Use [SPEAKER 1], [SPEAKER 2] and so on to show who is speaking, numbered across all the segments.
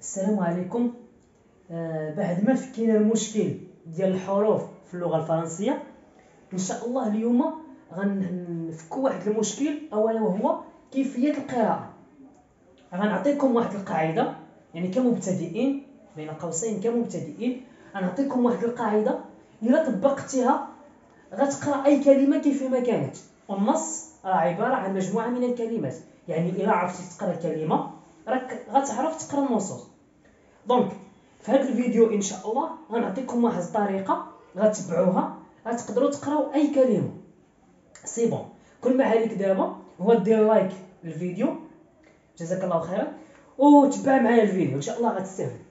[SPEAKER 1] السلام عليكم. بعد ما فكينا المشكل ديال الحروف في اللغه الفرنسيه، ان شاء الله اليوم غنفكوا واحد المشكل اولا وهو كيفيه القراءه. غنعطيكم واحد القاعده، يعني كمبتدئين بين قوسين كمبتدئين غنعطيكم واحد القاعده الا طبقتيها غتقرا اي كلمه كيفما كانت. والنص عباره عن مجموعه من الكلمات، يعني الا عرفتي تقرا كلمه راك غتعرف تقرا النصوص. دونك في هذا الفيديو ان شاء الله غنعطيكم واحد الطريقه غتبعوها غتقدروا تقراو اي كلمه. سي بون، كل ما عليك دابا هو دير لايك للفيديو، جزاك الله خيرا، وتبع معايا الفيديو ان شاء الله غتستافد.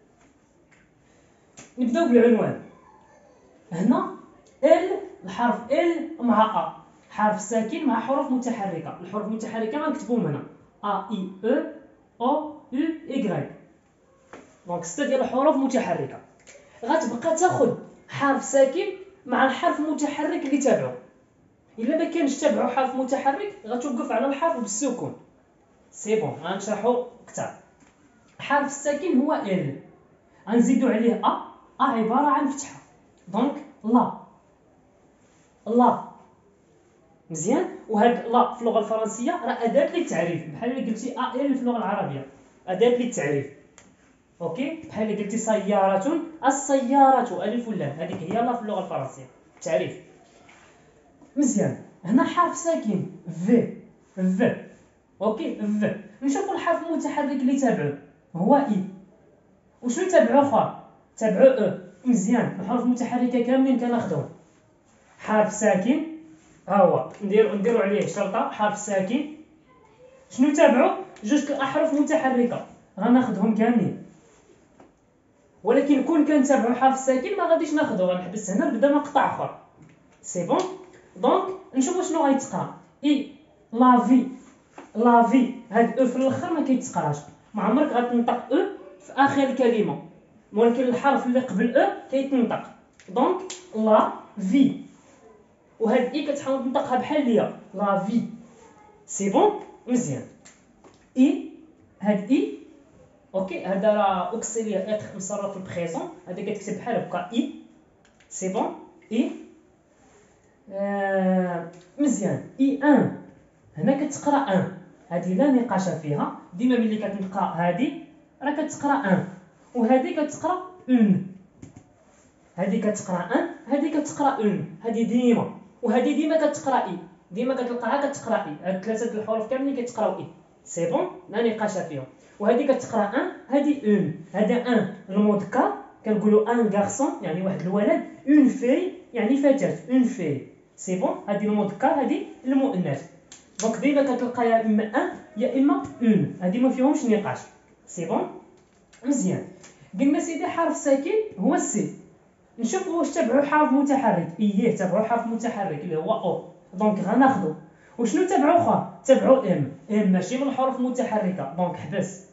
[SPEAKER 1] نبداو بالعنوان. هنا ال، الحرف ال مع ا، حرف ساكن مع حروف متحركه. الحروف المتحركه غنكتبوهم هنا ا اي او او اي. دونك 6 ديال الحروف متحركه. غتبقى تاخذ حرف ساكن مع الحرف المتحرك اللي تابعو. الا ما كانش تابعو حرف متحرك غتوقف على الحرف بالسكون. سي بون، غنشرحو اكثر. الحرف الساكن هو ال، غنزيدو عليه ا عباره عن فتحه. دونك لا مزيان. وهاد لا في اللغه الفرنسيه راه اداه للتعريف، بحال اللي قلتي ال في اللغه العربيه اداه للتعريف. اوكي، بحال اللي قلتي سياره، السياره الف واللام، هذيك هي لا في اللغه الفرنسيه تعريف. مزيان. هنا حرف ساكن في اوكي في. نشوفوا الحرف المتحرك اللي تابعه هو اي. وشنو تابعو اخر؟ تابعو او. مزيان، الحروف المتحركه كاملين كناخذهم. حرف ساكن ها هو، نديرو عليه شرطه. حرف ساكن شنو تابعو؟ جوج احرف متحركه غناخذهم كاملين. ولكن كون كان تابعو حرف ساكن ما غاديش ناخذو، غنحبس هنا نبدا مقطع اخر. سي بون. دونك نشوفوا شنو غيتقرا. اي لافي هاد او في الاخر ما كيتقراش، ما عمرك غتنطق او في اخر الكلمه، ولكن الحرف اللي قبل او كيتنطق. دونك لا في، وهاد اي كتحاول تنطقها بحال ليا لا في. سي بون. مزيان. اي، هاد اي اوكي، هذا راه اوكسيليير اتر مصرف في البريزون، هذا كتكتب بحال هكا اي. سي بون. اي مزيان. اي ان، هنا كتقرا ان، هذه لا نقاش فيها. ديما ملي كتنقرا هذه راه كتقرا ان، وهذه كتقرا اون. هذه كتقرا ان، هذه كتقرا اون، هذه ديما. وهذه ديما كتقرا اي، ديما كتلقاها كتقرا اي. هاد 3 الحروف كاملين كيتقراو اي. سي بون، لا نقاش فيهم. وهذه كتقرا ان، هذه اون. هذا ان المذكر كنقولوا ان غارسون يعني واحد الولد، اون في يعني فتاه، اون في. سي بون، هذه المذكر هذه المؤنث. دونك ديما كتلقى يا اما ان يا اما اون، هذه ما فيهمش نقاش. سي بون. مزيان. قلنا سيدي حرف ساكن هو السي. نشوفوا واش تابعوا حرف متحرك. اييه تابعوا حرف متحرك اللي هو او. دونك غناخذوا. وشنو تابعوا اخر؟ تابعوا ام ماشي من الحروف المتحركه. دونك حبس.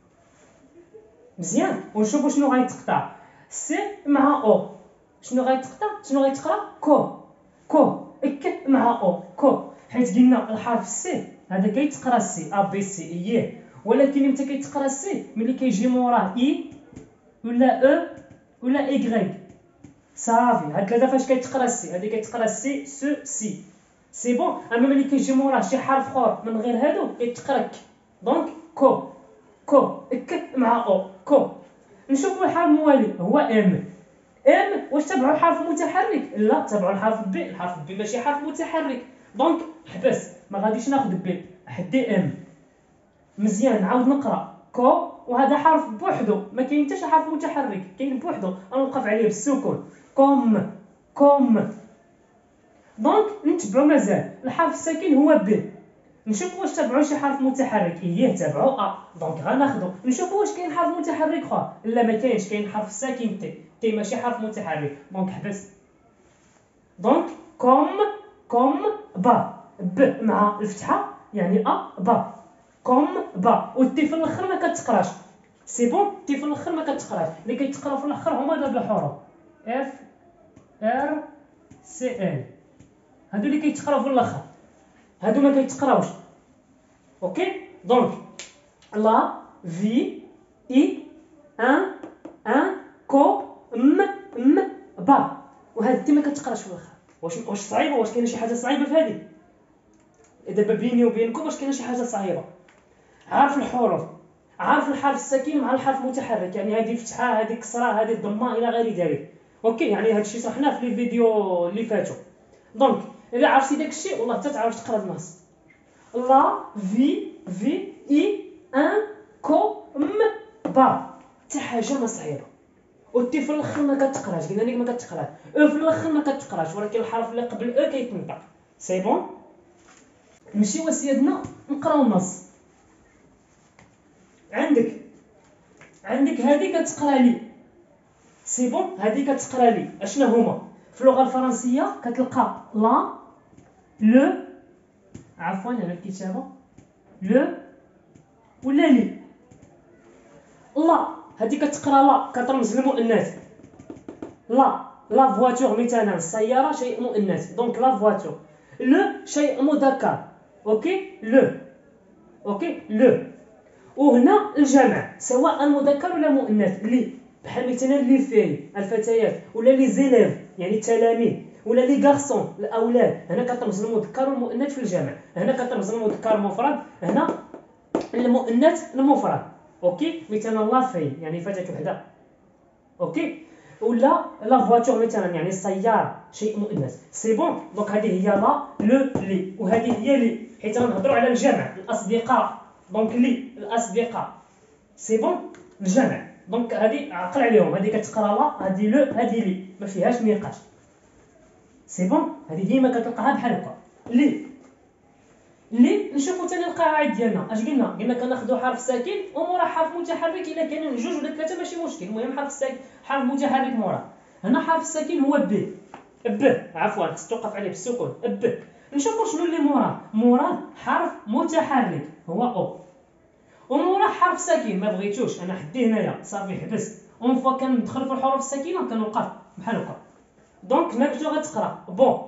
[SPEAKER 1] مزيان. ونشوفوا شنو غيتقطع. سي مع او شنو غيتقطع؟ شنو غيتقرا؟ كو اك مع او كو. حيت قلنا الحرف سي هذا كيتقرا سي ا بي سي. اييه، ولكن امتى كيتقرا سي؟ ملي كيجي موراه اي ولا او ولا ايغريك. صافي، هاد 3 فاش كيتقرا سي؟ هادي كيتقرا سي سو سي. سي بون. اما ملي كيجي موراه شي حرف اخر من غير هادو كيتقرا ك. دونك كو اك مع او كو. نشوفوا الحرف الموالي هو ام. واش تبعوا الحرف المتحرك؟ لا، تبعوا الحرف بي. الحرف بي ماشي حرف متحرك. دونك حبس، ما غاديش ناخذ بي، حدي ام. مزيان. نعاود نقرا كو، وهذا حرف بوحدو، ما كاين حتى شي حرف متحرك، كاين بوحدو غنوقف عليه بالسكون. كوم. دونك نتبعوا مازال الحرف الساكن هو بي. نشوفوا واش تابعوا شي حرف متحرك. اييه تابعوا ا. دونك غناخذوا. نشوفوا واش كاين حرف متحرك اخر. لا ما كاينش، كاين حرف ساكن تي ماشي حرف متحرك. دونك حبس. دونك كوم با ب مع الفتحه يعني با. كوم با. والتي في الاخر ما كتقراش. سي بون. تي في الاخر ما كتقراش. اللي كيتقراو في الاخر هما هاد الحروف اف ار سي ال، هادو اللي كيتقراو في الاخر، هادو ما كيتقراوش. اوكي. دونك لا في اي ان كو م با. وهاد تي ما كتقراش في الاخر. واش صعيبه؟ واش كاينه شي حاجه صعيبه في هذه؟ دابا بيني وبينكم واش كاينه شي حاجه صعيبه؟ عارف الحروف، عارف الحرف الساكن مع الحرف المتحرك، يعني هذه فتحه، هذه كسره، هذه ضمه الى غير ذلك. اوكي، يعني هذا الشيء شرحناه في لي فيديو اللي فاتوا. دونك الا عرفتي داك الشيء والله حتى تعرف تقرا النص. لا في اي ان كو م با، حتى حاجه ما صعيبه. وتي في الاخر ما كتقراش، قلنا لك ما كتقراش، او في الاخر ما كتقراش، ولكن الحرف اللي قبل او كيتنطق. سي بون. نمشيو اسيادنا نقراو النص. عندك هذه كتقرا لي. سي بون، هذه كتقرا لي اشنا هما في اللغه الفرنسيه. كتلقى لا، لو، عفوا على الكتابه، لو ولا لي. لا هذه كتقرا لا، كترمز للمؤنث. لا فواتور مثلا، السياره شيء مؤنث، دونك لا فواتور. لو شيء مذكر، اوكي، لو. وهنا الجمع سواء مذكر ولا مؤنث، لي بحال مثلا لي في الفتيات، ولا لي زيليف يعني التلاميذ، ولا لي غارسون الاولاد. هنا كترمز المذكر والمؤنث في الجمع، هنا كترمز المذكر المفرد، هنا المؤنث المفرد. اوكي، مثلا لا في يعني فتاه وحده، اوكي، ولا لا فواتور مثلا يعني السياره شيء مؤنث. سي بون. دونك هذه هي لا، لو، لي، وهذه هي لي، حيت غنهضروا على الجمع، الاصدقاء، دونك لي الاصدقاء. سي بون، الجمع. دونك هذه عقل عليهم، هذه كتقرا لا، هذه لو، هذه لي، ما فيهاش نقاش. سي بون، هذه ديما كتلقاها بحال هكا. لي نشوفوا ثاني القواعد ديالنا. اش قلنا كناخذوا حرف ساكن ومورا حرف متحرك، الا كانوا جوج ولا ثلاثه ماشي مشكل، المهم حرف ساكن، حرف متحرك مورا. هنا حرف الساكن هو عفوا توقف عليه بالسكون، نشوفوا شنو اللي موراه حرف متحرك هو او، ومورا حرف ساكن ما بغيتوش انا حديه هنايا صافي حبس. اون فوا كندخل في الحروف الساكنه كنوقف بحال هكا. دونك هنا شنو غتقرا؟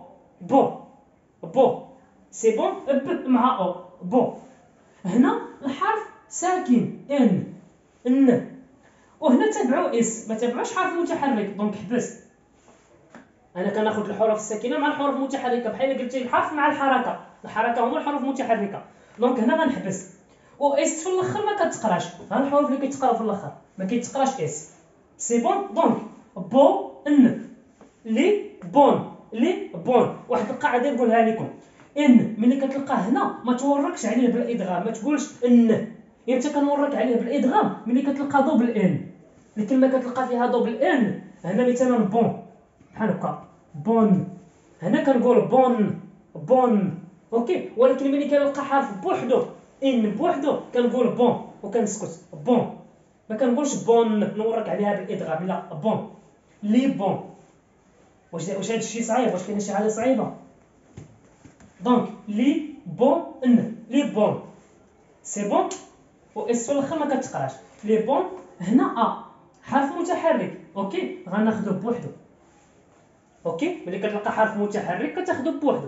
[SPEAKER 1] بو. سي بون، مع او، بو. هنا الحرف ساكن ان، وهنا تبعو اس، ما تبعوش حرف متحرك، دونك حبس. انا كناخذ الحروف الساكنه مع الحروف المتحركه، بحال قلتي الحرف مع الحركه هما الحروف المتحركه. دونك هنا غنحبس، و اس في الاخر ما كتقراش، ها الحروف اللي كيتقراو في الاخر ما كيتقراش اس. سي بون. دونك بو ان، لي بون. واحد القاعده نقولها لكم، ان ملي كتلقاه هنا ما توركش عليه بالادغام، ما تقولش ان. امتى كنورك عليه بالادغام؟ ملي كتلقى دوبل ان، الكلمه كتلقى فيها دوبل ان. هنا مثلا بون بحال هكا، بون. هنا كنقول بون، اوكي. ولكن ملي كنلقى حرف بوحدو، ان بوحدو، كنقول بون وكنسكت، بون. ما كنقولش بون نورك عليها بالادغام، لا، بون. لي بون. واش هذا الشيء صعيب؟ واش كاين شي حاجه صعيبه؟ دونك لي بون. سي بون. و اس في الاخر ما كتقراش. لي بون. هنا حرف متحرك، اوكي، غناخذو بوحدو. اوكي، ملي كتلقى حرف متحرك كتاخذو بوحدو.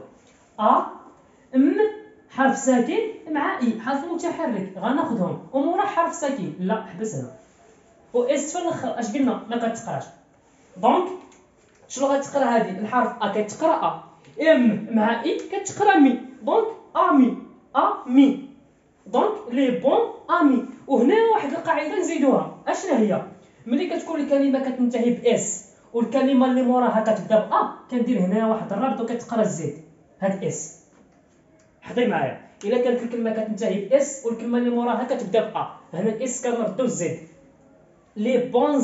[SPEAKER 1] حرف ساكن مع اي حرف متحرك غناخذهم، ومورا حرف ساكن لا حبس هنا. و اس في الاخر اش قلنا؟ ما كتقراش. دونك شنو غتقرا هذه؟ الحرف كتقرا ام مع اي كتقرا مي، دونك امي. دونك لي بون امي. وهنا واحد القاعده نزيدوها، اشنا هي؟ ملي كتكون الكلمه كتنتهي باس والكلمه اللي موراها كتبدا كندير هنا واحد الرابط وكتقرا الزيد، هاد اس. حضي معايا، الا كانت الكلمه كتنتهي باس والكلمه اللي موراها كتبدا هنا الاس كنردو الزيد. لي بون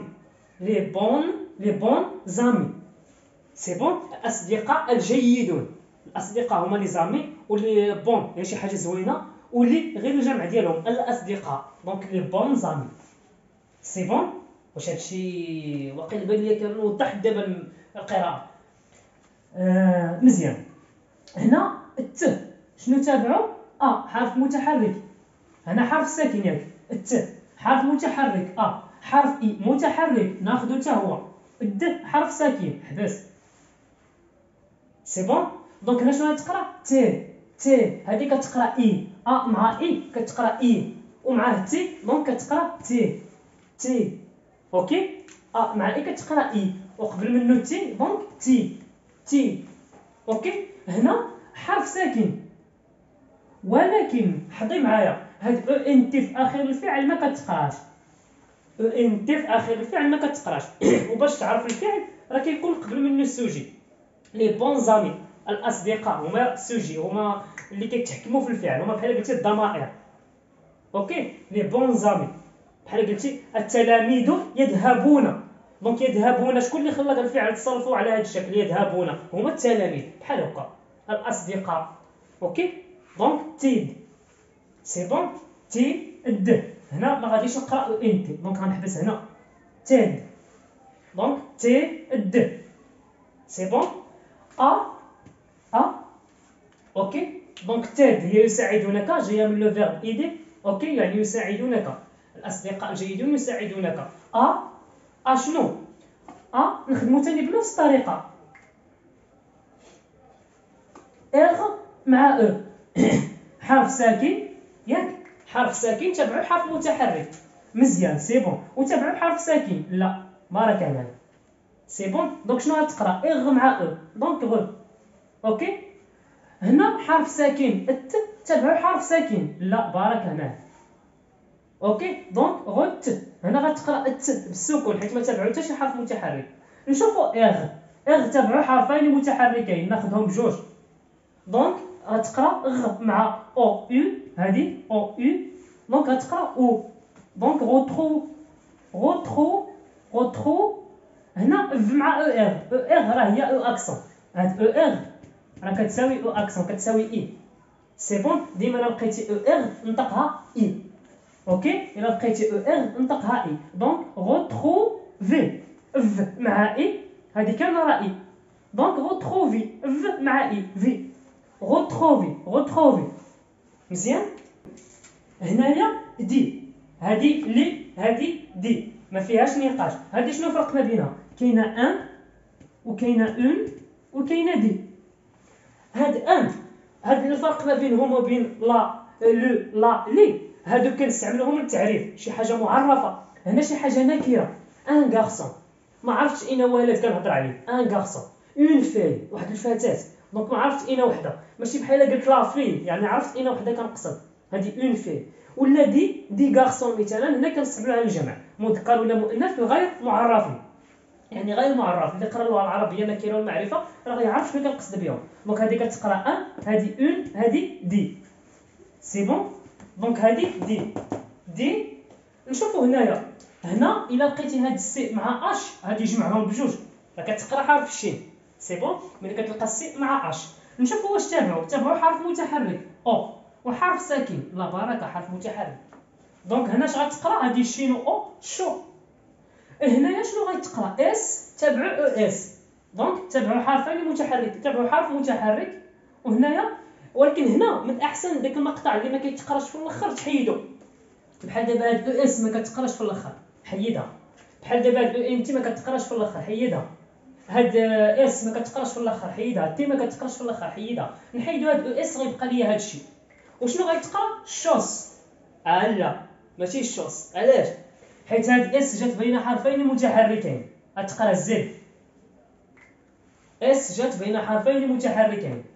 [SPEAKER 1] زامي. سي بون. الاصدقاء الجيدون. الاصدقاء هما لي زامي، ولي بون يعني شي حاجه زوينه، ولي غير الجمع ديالهم الاصدقاء، دونك لي بون زامي. سي بون. واش هادشي واقيلا بان ليا كنوضح دابا القراءه مزيان؟ هنا شنو تابعو؟ حرف متحرك، هنا حرف ساكن ياك، حرف متحرك، حرف اي متحرك ناخذو حتى هو، حرف ساكن حبس. سي بون. دونك هنا شنو غتقرا؟ تي هذه كتقرا اي، مع اي كتقرا اي، ومعاه تي دونك كتقرا تي. اوكي مع اي كتقرا اي وقبل منه تي دونك تي تي. اوكي هنا حرف ساكن، ولكن حضي معايا هاد او ان تي في اخر الفعل ما كتقراش، او ان تي في اخر الفعل ما كتقراش. وباش تعرف الفعل راه كيكون قبل منه السوجي. لي بون زامي الاصدقاء هما السوجي، هما اللي كيتحكموا في الفعل، هما بحال قلتي الضمائر. اوكي لي بون زامي بحال قلتي التلاميذ يذهبون، دونك يذهبون شكون اللي خلى الفعل تصرفوا على هذا الشكل؟ يذهبون هما التلاميذ بحال هكا. الاصدقاء اوكي دونك تيد سي بون تي د. هنا ما غاديش نقرا او ان تي دونك غنحبس هنا تيد دونك تي د سي بون. ا اوكي دونك تيد هي يساعدونك جايه من لو فيرب ايدي. اوكي يعني يساعدونك، الاصدقاء الجيدون يساعدونك. شنو نخدمو تاني بنفس الطريقه. اغ مع او حرف ساكن ياك، حرف ساكن تبعو حرف متحرك مزيان سي بون، وتبعو حرف ساكن لا بارك الله سي بون. دونك شنو غتقرا؟ اغ مع او دونك غ. اوكي هنا حرف ساكن الت تبعو حرف ساكن لا بارك الله. اوكي دونك غت هنا غتقرا الت بالسكون حيت ما تبعو حتى شي حرف متحرك. نشوفوا اغ تبعو حرفين متحركين ناخذهم بجوج، دونك غتقرا غ مع او يو، هذه او يو دونك غتقرا او دونك غوترو غوترو. هنا في مع او اغ راه هي او اكسون، هاد او اغ راه كتساوي او اكسون كتساوي اي سي بون. ديما الا لقيتي او اغ نطقها اي. اوكي الا لقيتي او اغ نطقها اي دونك غوتروفي في مع اي هذه كامله راه اي دونك غوتروفي في مع اي في غوتروفي مزيان. هنايا دي هذه لي هذه دي ما فيهاش نقاش. هذه شنو الفرق ما بينها؟ كاينه ان وكاينه اون وكاينه دي. هاد الفرق ما بينهم وبين لا لو لا لي هادو كنستعملوهم للتعريف شي حاجه معرفه. هنا شي حاجه نكره ان غارسون ما عرفتش اين ولد كنهضر عليه، ان غارسون اون في واحد الفتاه دونك ما عرفتش اين وحده، ماشي بحال قلت لا في يعني عرفت اين وحده كنقصد هذه اون في. ولا دي غارسون مثلا هنا كنستعملوها للجمع مذكر ولا مؤنث غير معرفين، يعني غير معرف. اللي قرا اللغه العربيه النكره والمعرفه راه يعرف شنو كنقصد بهم. دونك هذه كتقرا ان هذه اون هذه دي سي بون. دونك هذه دي نشوفوا هنايا هنا الا لقيتي هاد السي مع اش غادي جمعهم بجوج راه كتقرا حرف الشين سي بون. ملي كتلقى السي مع اش نشوفوا واش تابعوا حرف متحرك او وحرف ساكن لا بركه حرف متحرك. دونك هنا اش غتقرا؟ هذه الشين او شو. هنايا شنو غتقرا؟ اس تابعوا او اس دونك تابعوا حرفين متحرك تابعوا حرف متحرك. وهنايا ولكن هنا من الاحسن داك المقطع اللي ما كيتقراش في الاخر تحيدو. بحال دابا هاد او اس ما كتقراش في الاخر حيدها، بحال دابا هاد او ان تي ما كتقراش في الاخر حيدها، هاد اس ما كتقراش في الاخر حيدها، تي ما كتقراش في الاخر حيدها. نحيدو هاد او اس غيبقى ليا هاد الشيء. وشنو غيتقرا؟ شوس. لا ماشي الشوس. علاش؟ حيت هاد اس جات بين حرفين متحركين غتقرا زد. اس جات بين حرفين متحركين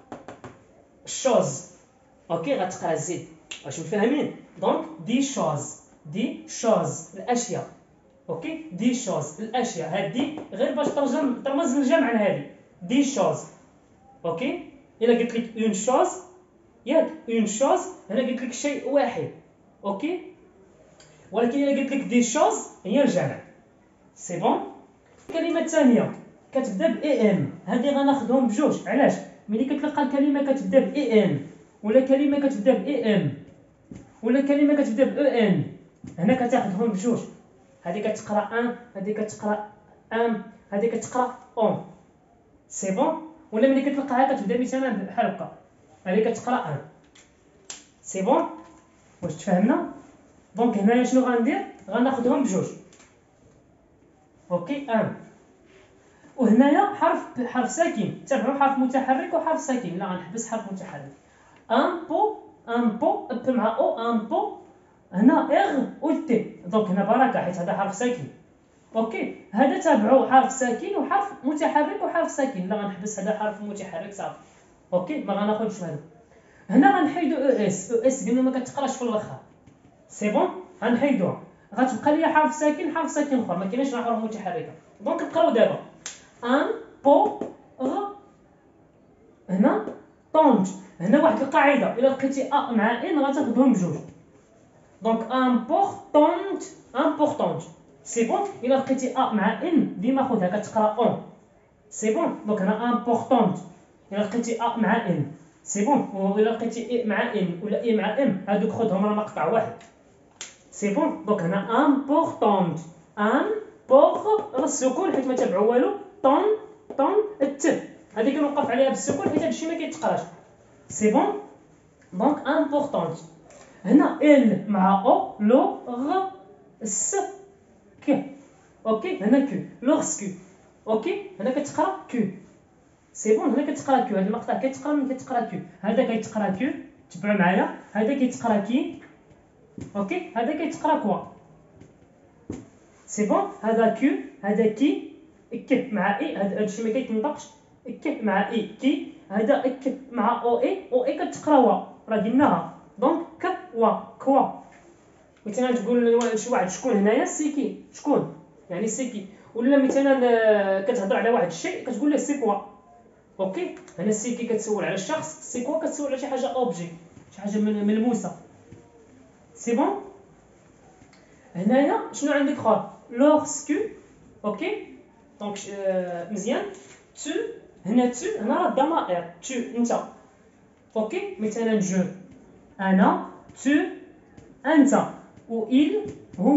[SPEAKER 1] شوز اوكي غتقرا زد. واش مفاهمين؟ دونك دي شوز الاشياء اوكي دي شوز الاشياء. هادي غير باش ترمز للجمع هادي دي شوز اوكي. الا قلت لك اون شوز ياك اون شوز هنا قلت لك شيء واحد اوكي. ولكن الا قلت لك دي شوز هي الجمع سي بون. الكلمه الثانيه كتبدا ب اي ام هذه غناخذهم بجوج. علاش؟ ملي كتلقى الكلمه كتبدا ب اي ام ولا كلمه كتبدا ب اي ام ولا كلمه كتبدا ب او ان هنا كتاخذهم بجوج. هذه كتقرا ان هذه كتقرا ام هذه كتقرا اون سي بون. ولا ملي كتلقاها كتبدا مثلا بحال هكا هذه كتقرا ان سي بون. واش تفهمنا؟ دونك هنايا شنو غندير؟ غناخذهم بجوج اوكي ان. وهنايا حرف ساكن تابعوا حرف متحرك وحرف ساكن لا غنحبس حرف متحرك. ان بو اب مع او ان بو هنا اغ و تي، دونك هنا بركه حيت هذا حرف ساكن. اوكي هذا تابعوا حرف ساكن وحرف متحرك وحرف ساكن. لا غنحبس هذا حرف متحرك صافي. اوكي ما غناخذش هذا. هنا غنحيدو او اس. او اس قلنا ما كتقراش في الاخر، سي بون غنحيدوها. غتبقى لي حرف ساكن اخر، ما كاينش حرف متحركه. دونك نقراو دابا ان بو غ. هنا طونج. هنا واحد القاعده، الا لقيتي ا مع ان غتاخذهم بجوج. دونك امبورطونت سي بون. الا لقيتي ا مع ان ديما خذها كتقرا اون، سي بون. دونك هنا امبورطونت. الا لقيتي ا مع ان سي بون، والا لقيتي اي مع ان ولا اي مع ام هادوك خذهم راه مقطع واحد، سي بون. دونك هنا امبورطونت. ان بوغ السكون حيت ما تابعوا والو. طون الت هذه كنوقف عليها بالسكون حيت هادشي ما كيتقراش، سي بون. دونك امبورطونت. هنا ال مع او لو غ س ك. اوكي هنا كو لوغسكو. اوكي هنا كتقرا كو، سي بون. هنا كتقرا كو، هذا المقطع كيتقرا من كتقرا كو. هذا كيتقرا كو، تبعوا معايا. هذا كيتقرا كي. اوكي هذا كيتقرا كوا، سي بون. هذا كو، هذا كي. ك مع اي، هادشي ما كيتنطقش. ك مع اي كي. هذا ك مع او اي، او اي كتقرا وا، راه قلناها. دونك ك وا كوا. مثلا تقول شي واحد شكون هنايا، سيكي شكون، يعني سيكي. ولا مثلا كتهضر على واحد الشيء كتقول له سي كوا. اوكي هنا سيكي كتسول على الشخص، سي كوا كتسول على شي حاجه اوبجي، شي حاجه ملموسه، سي بون. هنايا شنو عندك اخر لوغسكو. اوكي دونك مزيان. تو هنا تو هنا راه الضمائر، تو انت. اوكي مثلا جو انا، تو انت، و il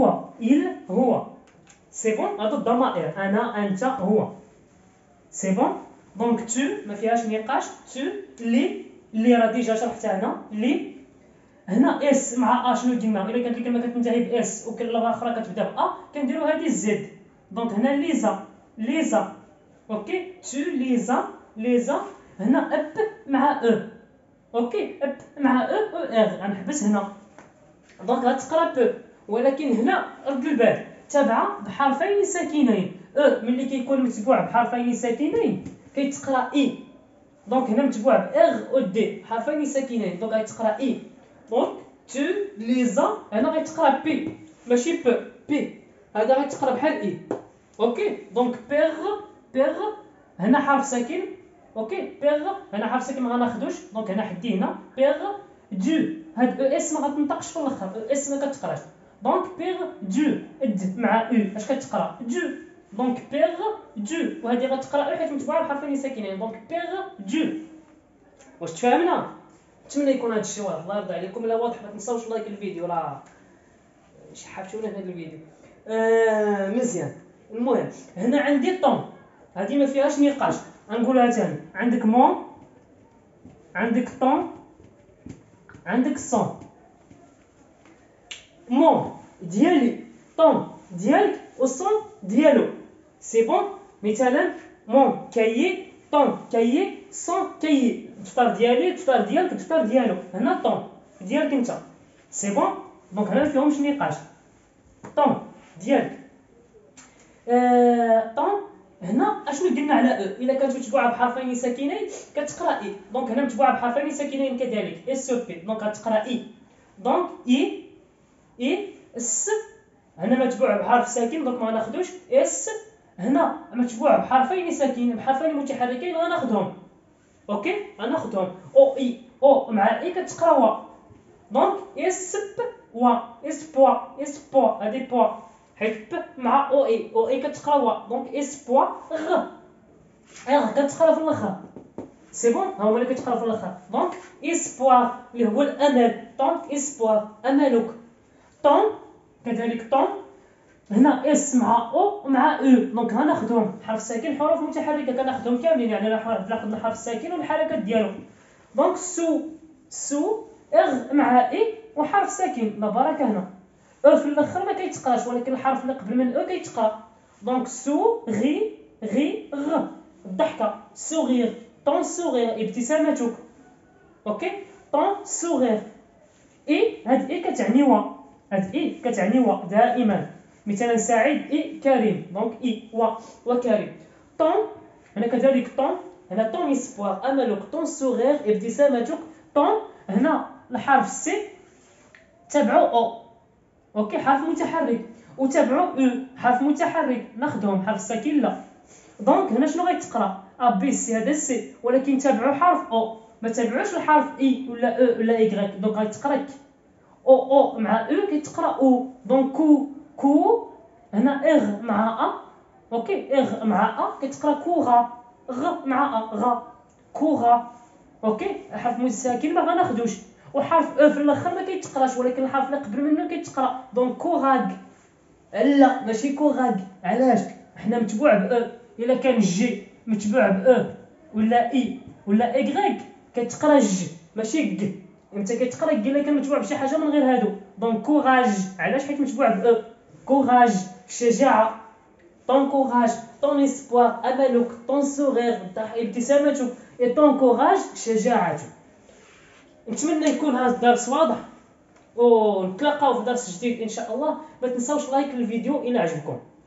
[SPEAKER 1] هو، سي بون. هادو الضمائر انا انت هو، سي بون. دونك تو ما فيهاش نقاش. تو لي راه ديجا شرحتها هنا. لي هنا اس مع ا شنو قلنا؟ الا كانت الكلمه كتنتهي باس وكلمه اخرى كتبدا با كنديروا هذه زد. دونك هنا ليزا. اوكي تو ليزا. هنا اب مع او. اوكي اب مع او ار غنحبس هنا. دونك غتقرا بو، ولكن هنا رد البال تابعه بحرفين ساكنين. او ملي كيكون متبوع بحرفين ساكنين كيتقرا اي. دونك هنا متبوع باغ او دي حرفين ساكنين، دونك غيتقرا اي. دونك تو ليزا هنا غيتقرا بي ماشي بو، بي هذا غيتقرا بحال اي. اوكي دونك بيغ هنا حرف ساكن. اوكي بيغ هنا حرف ساكن ما غناخدوش، دونك هنا حدي هنا بيغ دو. هاد او اس ما غتنطقش في الاخر، او اس ما كتقراش. دونك بيغ دو اد مع او اش كتقرا دو. دونك بيغ دو، وهذه غتقرا او حيت متبوعه بحرفين ساكنين. دونك بيغ دو. واش تفاهمنا؟ نتمنى يكون هذا الشيء واضح. الله يرضى عليكم. الا واضح ما تنساوش لايك الفيديو، راه شحفتونا في هذا الفيديو. مزيان. المهم هنا عندي طون، هذه ما فيهاش نقاش. غنقولها ثاني. عندك مون، عندك طون، عندك صون. مون ديالي، طون ديالك، والصون ديالو، سي بون. مثلا مون كايي، طون كايي، صون كايي. الدفتر ديالي، الدفتر ديالك، الدفتر ديالو. هنا طون ديالك انت، سي بون. دونك هنا ما فيهمش نقاش. طون ديالك. طون هنا اشنو قلنا على او؟ الا كانت متبوعه بحرفين ساكنين كتقرا اي. دونك هنا متبوعه بحرفين ساكنين كذلك اس او بي، دونك غتقرا اي. دونك اي اس هنا متبوع بحرف ساكن، دونك ما غناخدوش اس. هنا متبوع بحرفين ساكنين بحرفين متحركين غناخدهم. اوكي غناخدهم او اي. او مع اي كتقرا وا. دونك اس وا، اس بوا هادي بوا حيت ب مع او اي، او اي كتقرا وا. دونك اسبوا غ كتقرا في الاخر، سي بون. ها هما اللي كتقرا في الاخر. دونك اسبوا اللي هو الامل. دونك اسبوا املك. طون كذلك طون هنا اس مع او مع او، دونك غناخدهم حرف ساكن حروف متحركه كناخدهم كاملين، يعني ناخذ الحرف الساكن والحركات ديالو. دونك سو اغ مع اي وحرف ساكن. لا بركه هنا او في الاخر ما كيتقراش، ولكن الحرف اللي قبل من او كيتقرا. دونك سو غي غ الضحكه. سوغير طون سوغير ابتسامتك. اوكي طون سوغير. اي هاد اي كتعني وا. هاد اي كتعني و دائما. مثلا سعيد اي كريم، دونك اي وكريم. طون هنا كذلك طون، هنا طون اسبوار املك، طون سوغير ابتسامتك. طون هنا الحرف سي تبعو او، اوكي حرف متحرك، وتبعو او حرف متحرك، ناخذهم حرف ساكن لا. دونك هنا شنو غيتقرا؟ ا بي سي هذا سي، ولكن تبعو حرف او، ما تبعوش الحرف اي ولا او ولا ايغريك، دونك غيتقرا ك. او مع او كيتقرا او، دونك كو هنا اغ مع ا، اوكي اغ مع ا كتقرا كوغا، غ مع ا غا كوغا، اوكي حرف ساكن ما غناخذوش، وحرف او في الاخر ما كيتقراش، ولكن الحرف اللي قبل منه كيتقرا، دونك كوغاغ. لا ماشي كوغاغ، علاش؟ حنا متبوع ب الا كان جي متبوع ب ولا اي ولا ايغريك كتقرا ج ماشي ك، انت كتقرا ك الا كان متبوع بشي حاجه من غير هادو. دونك كوراج، علاش؟ حيت متبوع ب كوراج شجاعه، طون كوراج، طون اسبوار املك، طون سوغير ابتسامتك، اي طون كوراج شجاعتك. نتمنى يكون هذا الدرس واضح، ونتلاقاو في درس جديد ان شاء الله. ما تنساوش لايك للفيديو الى عجبكم.